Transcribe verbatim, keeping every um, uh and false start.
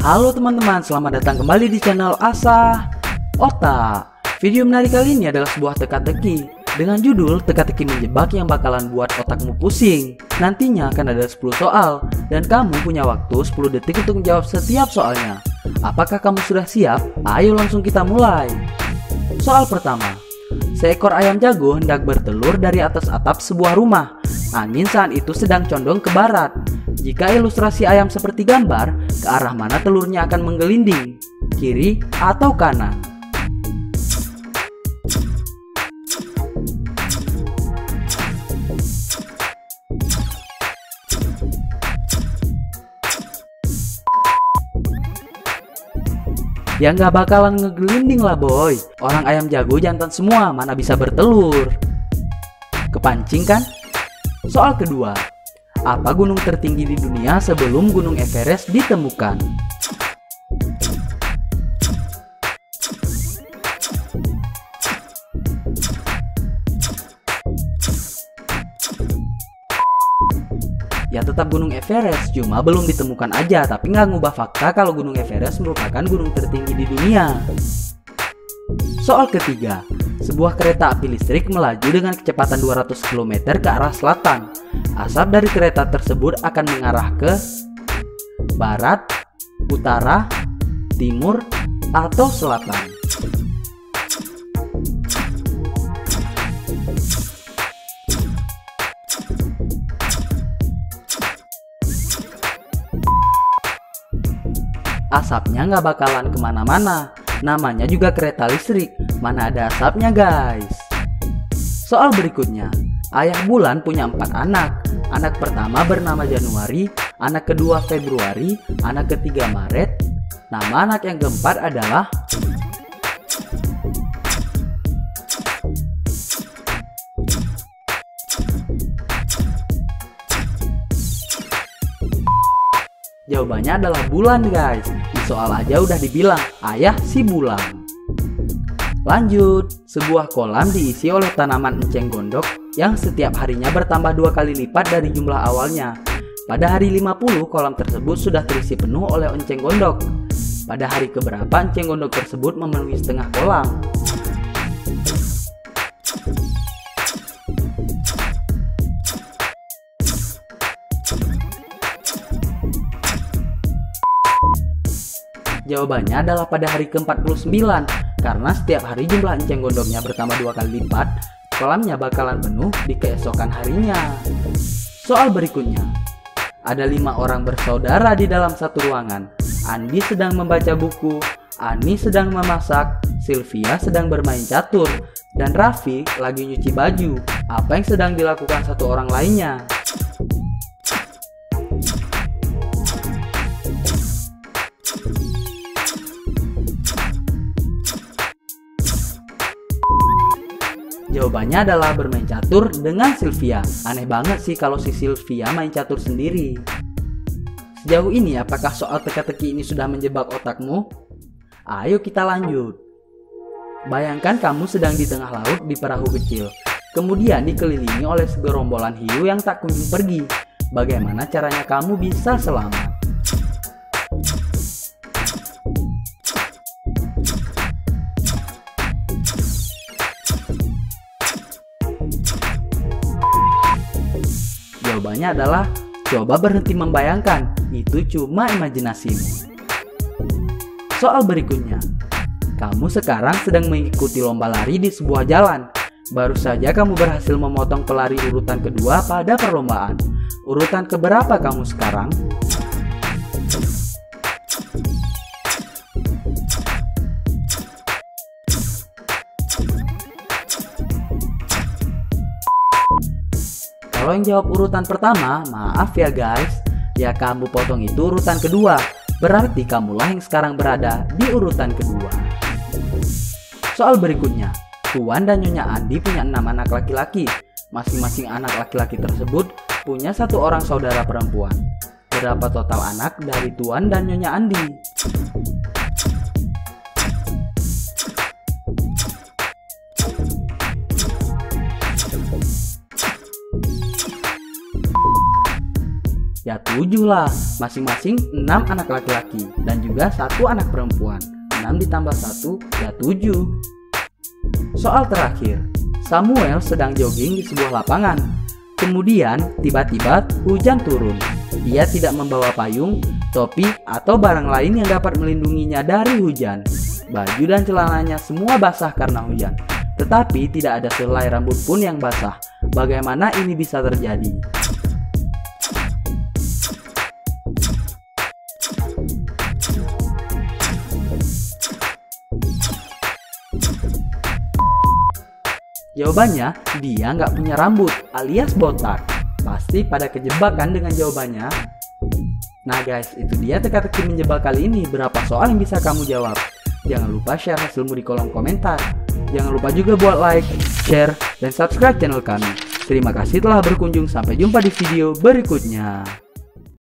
Halo teman-teman, selamat datang kembali di channel Asah Otak. Video menarik kali ini adalah sebuah teka-teki dengan judul teka-teki menjebak yang bakalan buat otakmu pusing. Nantinya akan ada sepuluh soal dan kamu punya waktu sepuluh detik untuk menjawab setiap soalnya. Apakah kamu sudah siap? Ayo langsung kita mulai. Soal pertama. Seekor ayam jago hendak bertelur dari atas atap sebuah rumah. Angin saat itu sedang condong ke barat. Jika ilustrasi ayam seperti gambar, ke arah mana telurnya akan menggelinding? Kiri atau kanan? Ya nggak bakalan ngegelinding lah boy. Orang ayam jago jantan semua, mana bisa bertelur. Kepancing kan? Soal kedua. Apa gunung tertinggi di dunia sebelum Gunung Everest ditemukan? Ya tetap Gunung Everest, cuma belum ditemukan aja, tapi nggak ngubah fakta kalau Gunung Everest merupakan gunung tertinggi di dunia. Soal ketiga. Sebuah kereta api listrik melaju dengan kecepatan dua ratus kilometer ke arah selatan. Asap dari kereta tersebut akan mengarah ke barat, utara, timur, atau selatan. Asapnya nggak bakalan kemana-mana. Namanya juga kereta listrik, mana ada asapnya guys. Soal berikutnya. Ayah bulan punya empat anak. Anak pertama bernama Januari, anak kedua Februari, anak ketiga Maret. Nama anak yang keempat adalah jawabannya adalah bulan guys. Di soal aja udah dibilang, ayah si bulan. Lanjut, sebuah kolam diisi oleh tanaman enceng gondok yang setiap harinya bertambah dua kali lipat dari jumlah awalnya. Pada hari lima puluh, kolam tersebut sudah terisi penuh oleh enceng gondok. Pada hari keberapa enceng gondok tersebut memenuhi setengah kolam? Jawabannya adalah pada hari ke empat puluh sembilan. Karena setiap hari jumlah enceng gondoknya bertambah dua kali lipat, kolamnya bakalan penuh di keesokan harinya. Soal berikutnya. Ada lima orang bersaudara di dalam satu ruangan. Andi sedang membaca buku, Ani sedang memasak, Sylvia sedang bermain catur, dan Raffi lagi nyuci baju. Apa yang sedang dilakukan satu orang lainnya? Jawabannya adalah bermain catur dengan Sylvia. Aneh banget sih kalau si Sylvia main catur sendiri. Sejauh ini apakah soal teka-teki ini sudah menjebak otakmu? Ayo kita lanjut. Bayangkan kamu sedang di tengah laut di perahu kecil. Kemudian dikelilingi oleh segerombolan hiu yang tak kunjung pergi. Bagaimana caranya kamu bisa selamat? Jawabannya adalah coba berhenti membayangkan, itu cuma imajinasimu. Soal berikutnya. Kamu sekarang sedang mengikuti lomba lari di sebuah jalan. Baru saja kamu berhasil memotong pelari urutan kedua pada perlombaan. Urutan keberapa kamu sekarang? Kalau yang jawab urutan pertama, maaf ya guys, ya kamu potong itu urutan kedua. Berarti kamulah yang sekarang berada di urutan kedua. Soal berikutnya, Tuan dan Nyonya Andi punya enam anak laki-laki. Masing-masing anak laki-laki tersebut punya satu orang saudara perempuan. Berapa total anak dari Tuan dan Nyonya Andi? Ya tujuh lah, masing-masing enam anak laki-laki dan juga satu anak perempuan. enam ditambah satu ya tujuh. Soal terakhir, Samuel sedang jogging di sebuah lapangan. Kemudian tiba-tiba hujan turun. Ia tidak membawa payung, topi, atau barang lain yang dapat melindunginya dari hujan. Baju dan celananya semua basah karena hujan. Tetapi tidak ada selai rambut pun yang basah. Bagaimana ini bisa terjadi? Jawabannya, dia nggak punya rambut alias botak. Pasti pada kejebakan dengan jawabannya. Nah guys, itu dia teka-teki menjebak kali ini. Berapa soal yang bisa kamu jawab? Jangan lupa share hasilmu di kolom komentar. Jangan lupa juga buat like, share, dan subscribe channel kami. Terima kasih telah berkunjung. Sampai jumpa di video berikutnya.